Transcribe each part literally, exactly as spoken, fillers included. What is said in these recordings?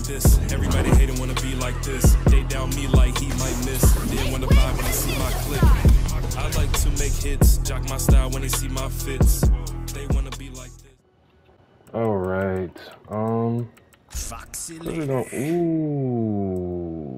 this. Everybody hate and wanna be like this. They down me like he might miss. Didn't wanna vibe when they see my clip. I like to make hits, jock my style when they see my fits. They wanna be like this. All right. Um. Put it on. Ooh.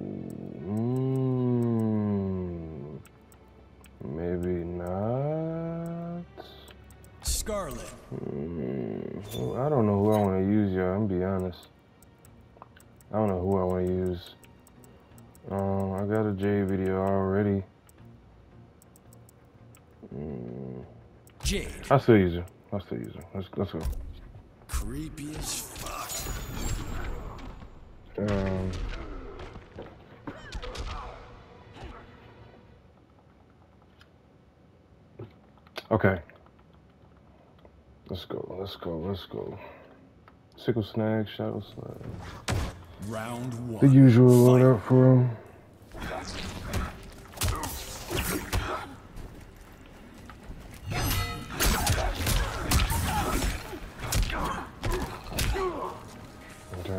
Mm, maybe not. Scarlet. Mm, well, I don't know who I want to use, y'all. I'm gonna be honest. I don't know who I want to use. Um, I got a J video already. Mm. Jade. I still use her. I still use her. Let's let's go. Creepy as fuck. Um. Okay. Let's go. Let's go. Let's go. Sickle snag, shadow snag. Round one. The usual loadout for him. Okay.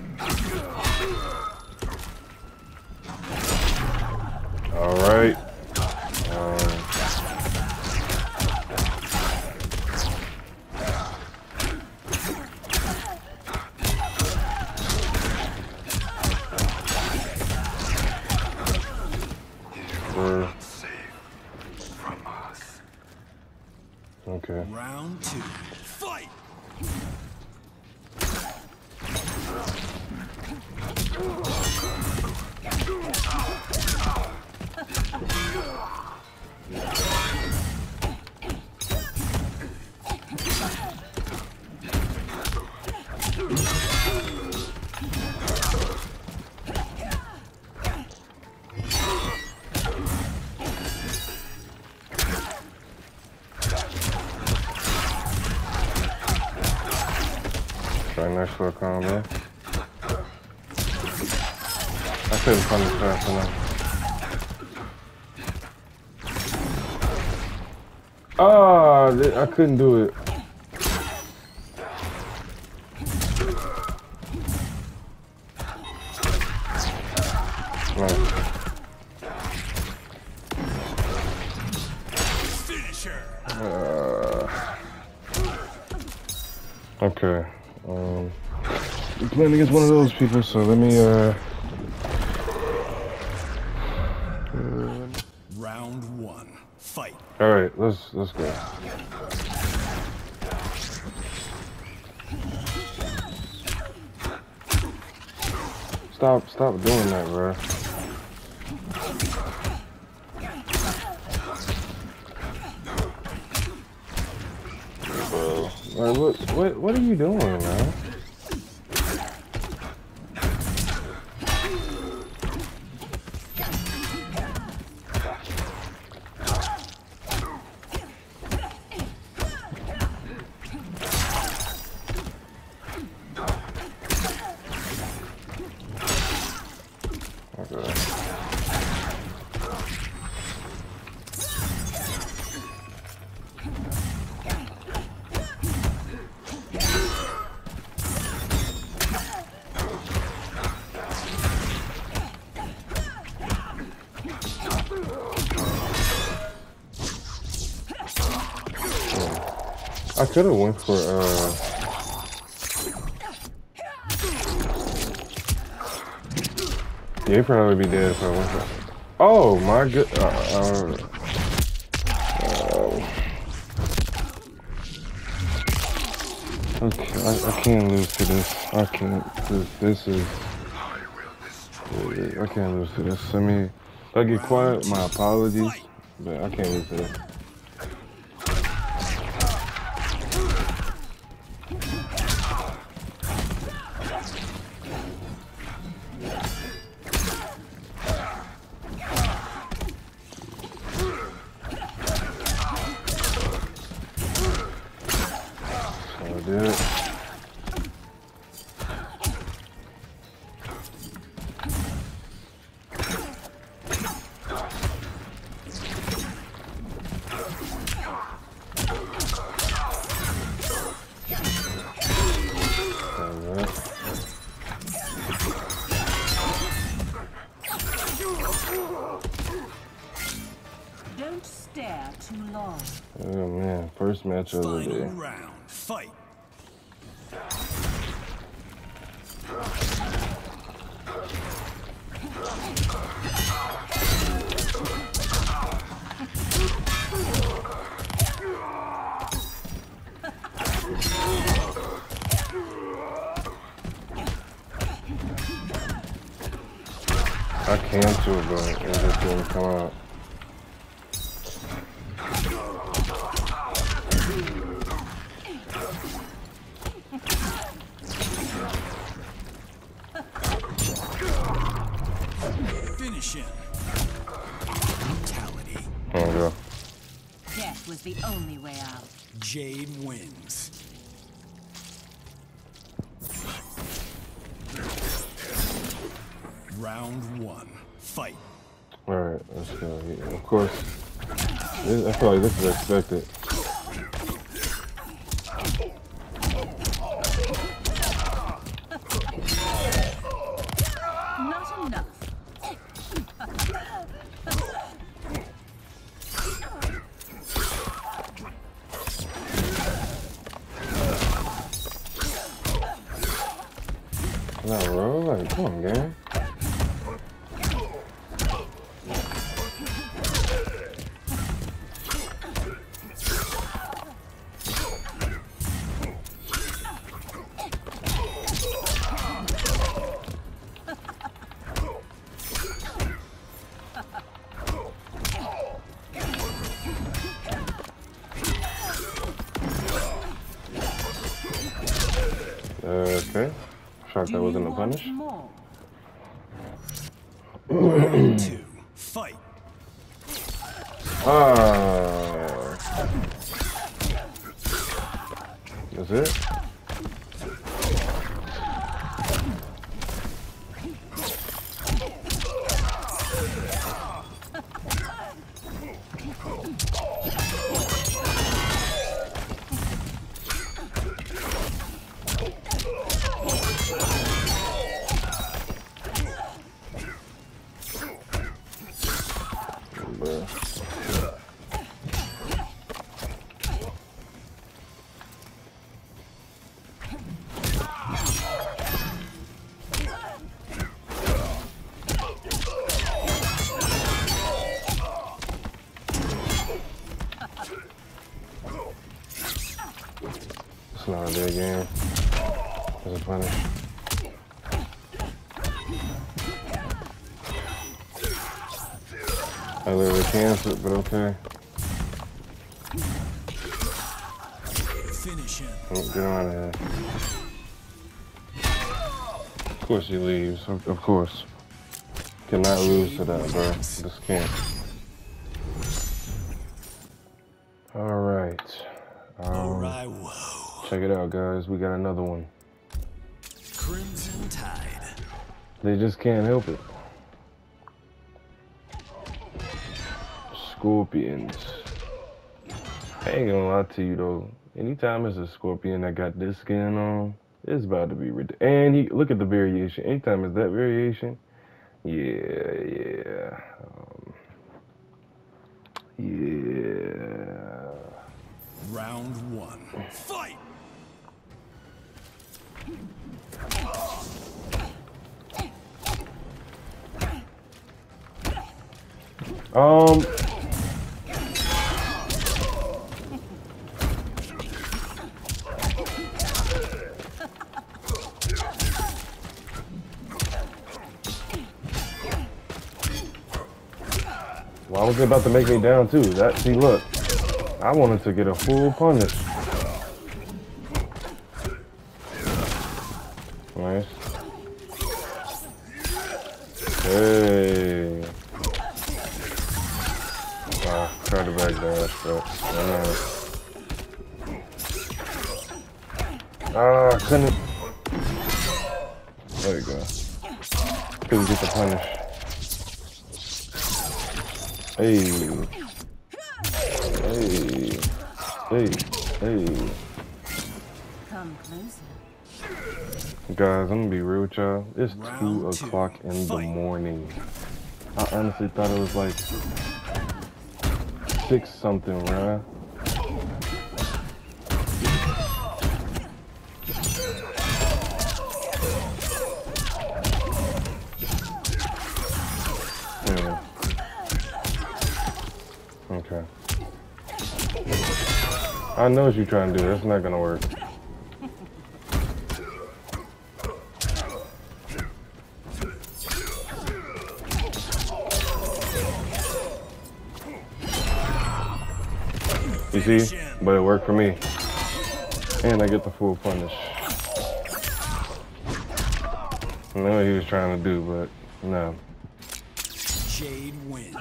All right. Um, for, okay. Round two. Fight. Right next to a combo. I couldn't punish fast enough. Ah, I couldn't do it. Right. Uh, okay. Um, we're playing against one of those people, so let me, uh... uh Round one. Fight. Alright, let's, let's go. Stop, stop doing that, bro. Bro, like, what, what, what are you doing, man? I could have went for uh yeah, he'd probably be dead if I went for. Oh my god! Uh, uh, uh, okay, I, I can't lose to this. I can't. This, this is. I can't lose to this. I mean, if I get quiet, my apologies, but I can't lose to this. Dude. Don't stare too long. Oh man, first match of the Final day. round. Fight. I can too, but it just didn't come out. Finish him. Brutality. There we go. Death was the only way out. Jade wins. Round one. Fight. Alright, let's go. Yeah, of course. This, I feel like this is expected. Not enough. Nah, bro. Like, come on, gang. Okay. Shocked that wasn't a punish. Round two. Fight. Ah. That's it? Bruh. It's not a big game. It's a punish. I literally canceled, but okay. Finish him. Oh, get him out of here. Of course he leaves. Of, of course. Cannot lose to that, bro. Just can't. Alright. Um, Alright, whoa. check it out, guys. We got another one. Crimson Tide. They just can't help it. Scorpions. I ain't gonna lie to you though. Anytime it's a scorpion that got this skin on, it's about to be ridiculous. And he, look at the variation. Anytime it's that variation, yeah, yeah, um, yeah. Round one. Fight. Um. Why was it about to make me down too? That, see, look, I wanted to get a full punish. Nice. Hey. Ah, tried to back dash, but I know. Ah, couldn't. There you go. Couldn't get the punish. Hey. Hey. Hey. Hey. Come closer. Guys, I'm gonna be real with y'all. It's two Round two. o'clock in the Fight. morning. I honestly thought it was like six something, right? Yeah. Okay. I know what you're trying to do. That's not gonna work. You see? But it worked for me. And I get the full punish. I know what he was trying to do, but no. Jade wins.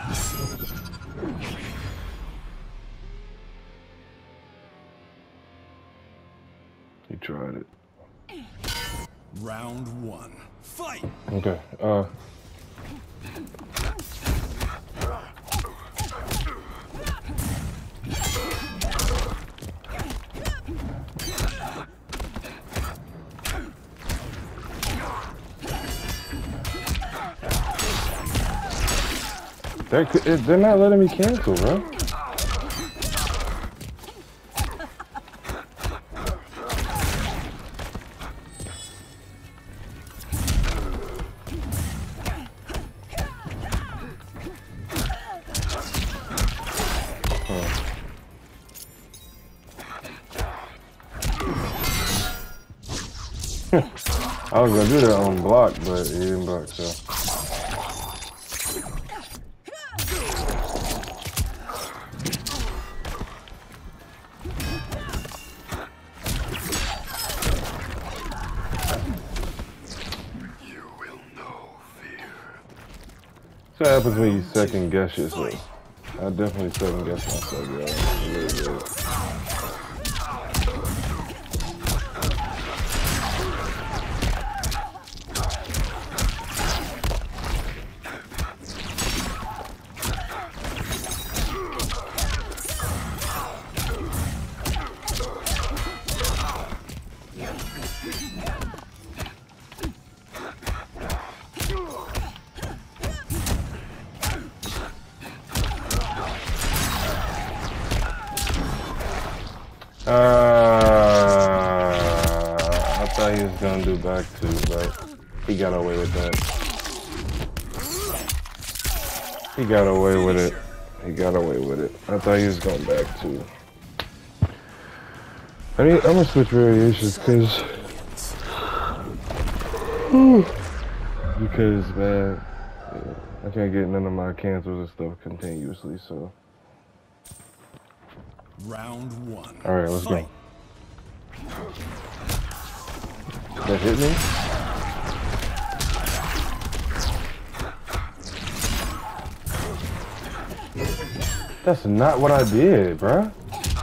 He tried it. Round one. Fight! Okay. Uh. They're, they're not letting me cancel, bro. I was gonna do that on block, but he didn't block, so. What happens when you second guess yourself? I definitely second guess myself, yo. Really good. Uh, I thought he was gonna do back two, but he got away with that. He got away with it. He got away with it. I thought he was going back two. I mean, I'm gonna switch variations because, because man, I can't get none of my cancels and stuff continuously, so. Round one. All right, let's Fight. go. That hit me? That's not what I did, bruh.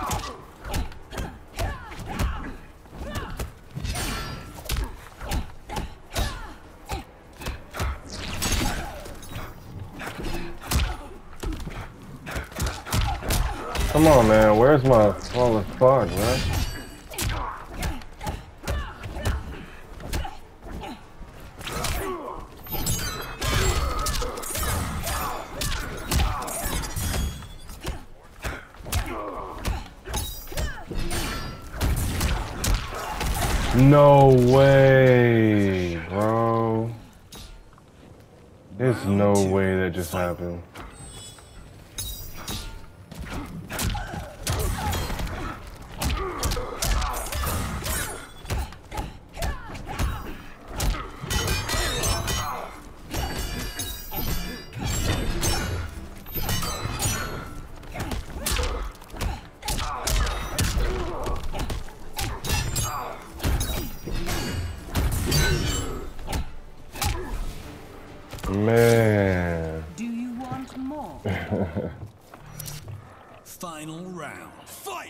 Come on, man. Where's my flawless fog, man? No way, bro. There's no way that just happened. Man. Do you want more? Final round. Fight!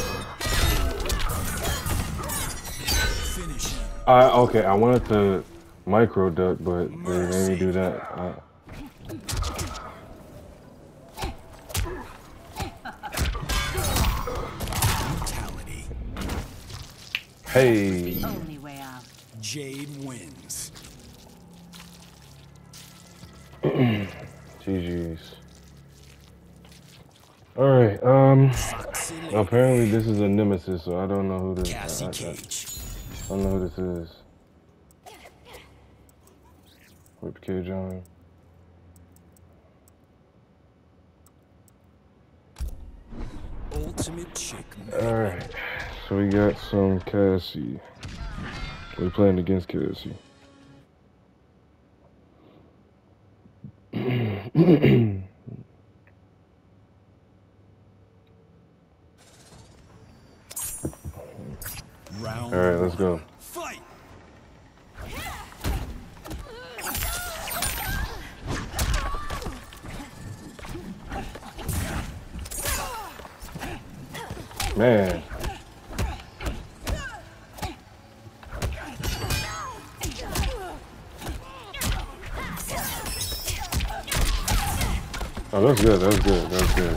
Finish him. I okay, I wanted to micro duck, but they made me do that. Uh, Brutality. hey. Only way out. Jade wins. G G's. Alright, um, Foxy Lady. apparently this is a nemesis, so I don't know who this Cassie I, I, Cage. I don't know who this is. Whip cage on. Ultimate chick. Alright, so we got some Cassie. We're playing against Cassie. Round Alright, let's go. Fight. Man. Oh, that's good, that's good, that's good.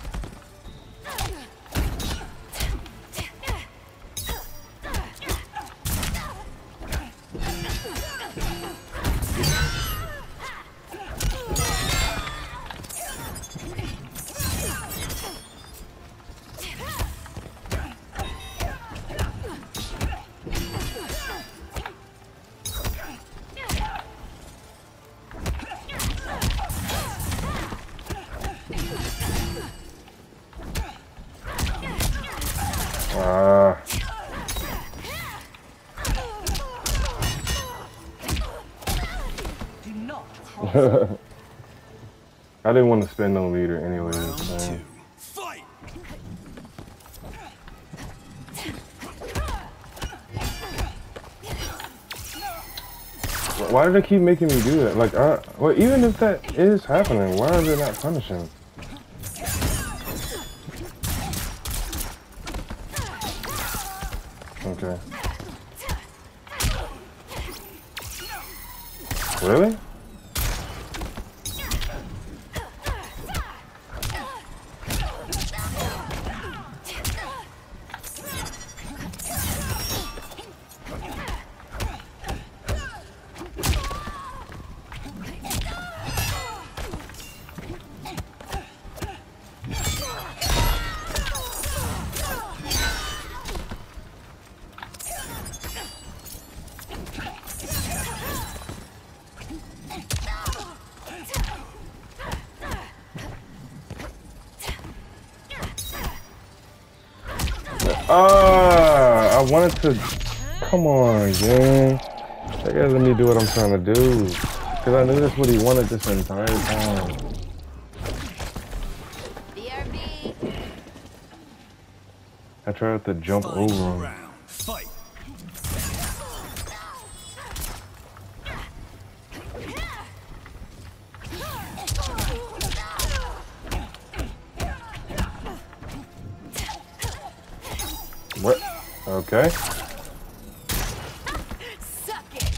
Ah. Do not cross. I didn't want to spend no meter anyways. Round two. Man. Fight. Why do they keep making me do that? Like, I, well, even if that is happening, why are they not punishing? Okay. Really? Ah, I wanted to. Come on, gang. They gotta let me do what I'm trying to do. Because I knew that's what he wanted this entire time. B R B. I tried to jump Final over him. round. Fight. What? Okay. Suck it.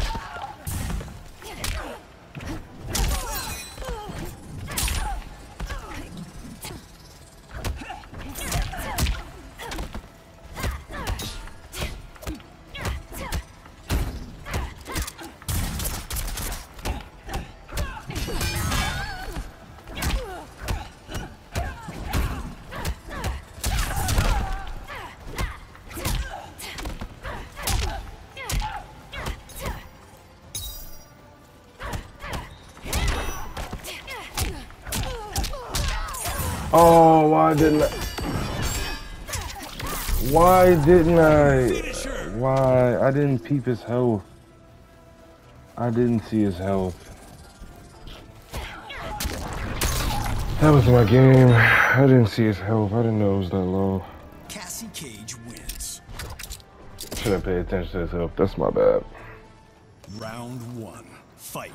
Oh, why didn't I? Why didn't I? Why? I didn't peep his health. I didn't see his health. That was my game. I didn't see his health. I didn't know it was that low. Cassie Cage wins. Should have paid attention to his health. That's my bad. Round one. Fight.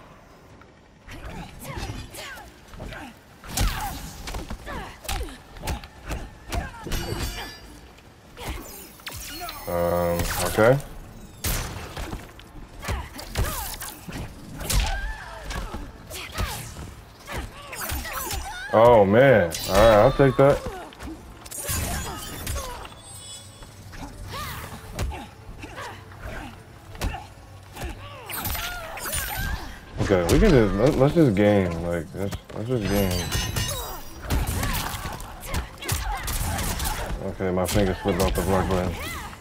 Um, okay. Oh man. Alright, I'll take that. Okay, we can just let, let's just game. Like let's let's just game. Okay, my finger slipped off the block button.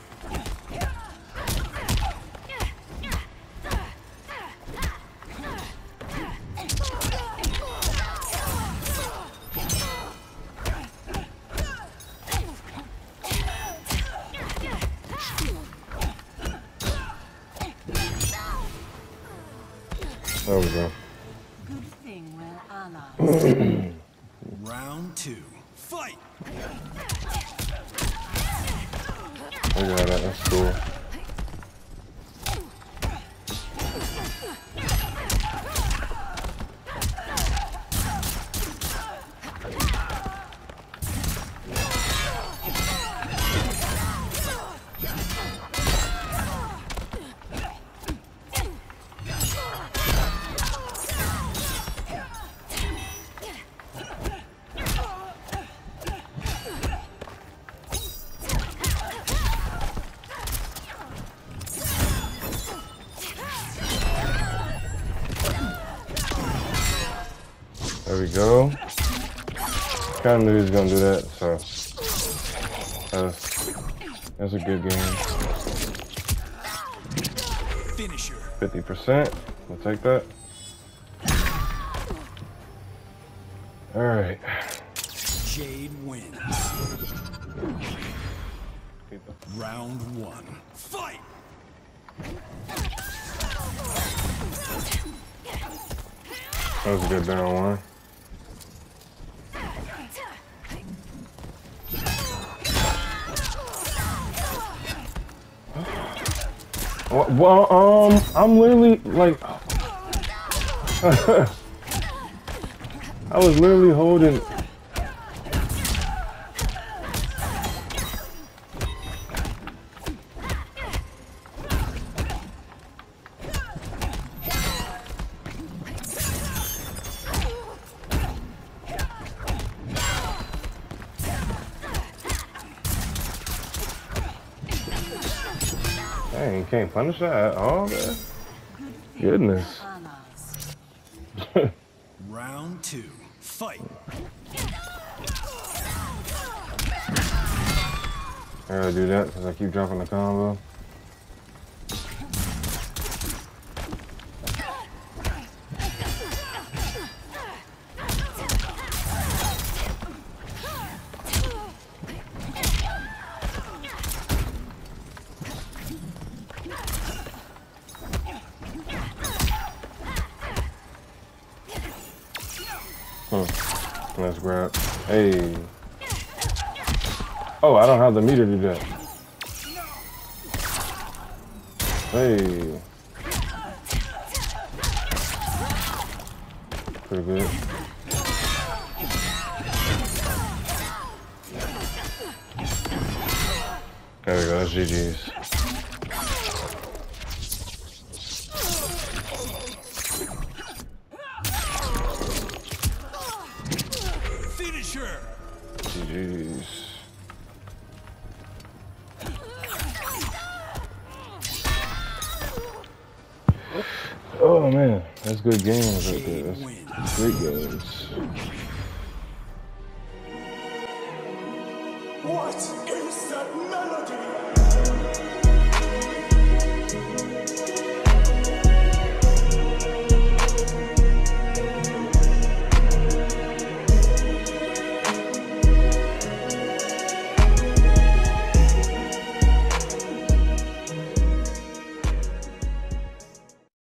There we go. Good thing we're allies. Round two. Fight! I got it. That's cool. There we go. Kind of knew he was gonna do that, so that's that's a good game. Finisher. Fifty percent. We'll take that. All right. Jade wins. Round one. Fight! That was a good down one. Well, um, I'm literally like, I was literally holding. Dang, can't punish that at all, man. Goodness. Allies. Round two. Fight! I gotta do that because I keep dropping the combo. Hmm. Let's grab. Hey. Oh, I don't have the meter to do that. Hey. Pretty good. There we go, that's G G's. Finisher! G G's. Oh man, that's good games right there. That's great games. What is that melody?